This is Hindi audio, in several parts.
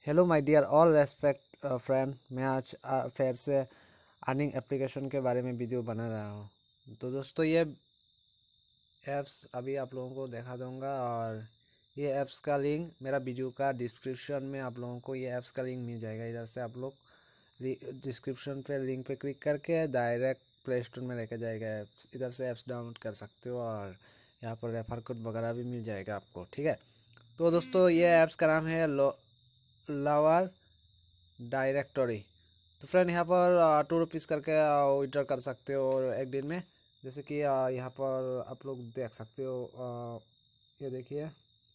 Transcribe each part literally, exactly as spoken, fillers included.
Hello my dear all respect friend. मैं आज uh, फिर से अर्निंग एप्लीकेशन के बारे में वीडियो बना रहा हूँ। तो दोस्तों ये ऐप्स अभी आप लोगों को दिखा दूँगा और ये ऐप्स का लिंक मेरा वीडियो का डिस्क्रिप्शन में आप लोगों को ये ऐप्स का लिंक मिल जाएगा। इधर से आप लोग डिस्क्रिप्शन पे लिंक पे क्लिक करके डायरेक्ट प्ले स्टोर में लेके जाएगा ऐप्स। इधर से ऐप्स डाउनलोड कर सकते हो और यहाँ पर रेफर कोड वगैरह भी मिल जाएगा आपको। ठीक है, तो दोस्तों ये ऐप्स का नाम है लो लावर डायरेक्टरी। तो फ्रेंड यहाँ पर टू रुपीज़ करके विड्रॉ कर सकते हो एक दिन में। जैसे कि अ, यहाँ पर आप लोग देख सकते हो, अ, ये देखिए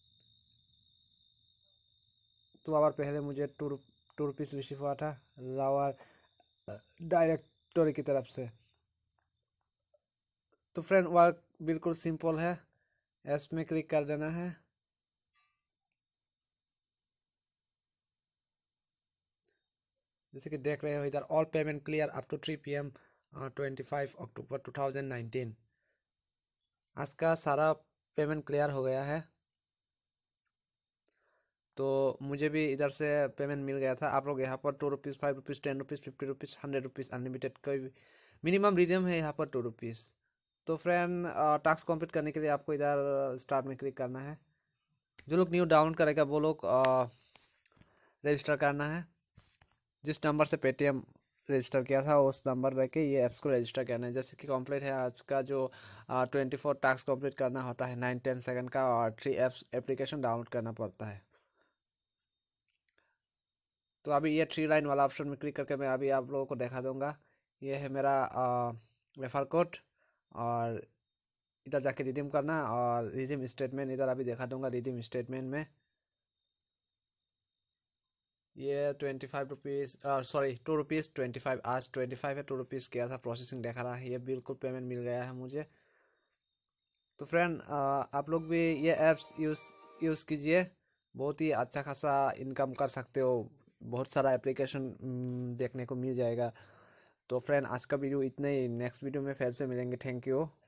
टू आवर पहले मुझे टू टू रुपीज़ रिसीव हुआ था लावर डायरेक्टरी की तरफ से। तो फ्रेंड वर्क बिल्कुल सिंपल है, ऐप्स में क्लिक कर देना है। जैसे कि देख रहे हो इधर all payment clear up to three P M twenty five October two thousand nineteen. आज का सारा पेमेंट क्लियर हो गया है। तो मुझे भी इधर से पेमेंट मिल गया था। आप लोग यहाँ पर two rupees five rupees ten rupees fifty rupees hundred rupees unlimited कोई भी मिनिमम रिडीम है यहाँ पर टू रुपीज़। तो फ्रेंड टास्क कंप्लीट करने के लिए आपको इधर स्टार्ट में क्लिक करना है। जो लोग न्यू डाउनलोड करेगा वो लोग रजिस्टर करना है। जिस नंबर से पेटीएम रजिस्टर किया था उस नंबर लेके ये ऐप्स को रजिस्टर करना है। जैसे कि कंप्लीट है आज का जो ट्वेंटी फोर टास्क कंप्लीट करना होता है नाइन टेन सेकंड का, और थ्री एप्स एप्लीकेशन डाउनलोड करना पड़ता है। तो अभी ये थ्री लाइन वाला ऑप्शन में क्लिक करके मैं अभी आप लोगों को दिखा दूंगा। ये है मेरा रेफर कोड, और इधर जाके रिडीम करना और रिडीम स्टेटमेंट इधर अभी दिखा दूंगा। रिडीम स्टेटमेंट में ये twenty five rupees sorry two rupees twenty five आज ट्वेंटी फाइव है, टू रुपीज़ किया था प्रोसेसिंग दिखा रहा है। ये बिल्कुल पेमेंट मिल गया है मुझे। तो फ्रेंड आप लोग भी ये ऐप्स यूज़ यूज़ कीजिए, बहुत ही अच्छा खासा इनकम कर सकते हो। बहुत सारा एप्लीकेशन देखने को मिल जाएगा। तो फ्रेंड आज का वीडियो इतना ही, नेक्स्ट वीडियो में फिर से मिलेंगे। Thank you.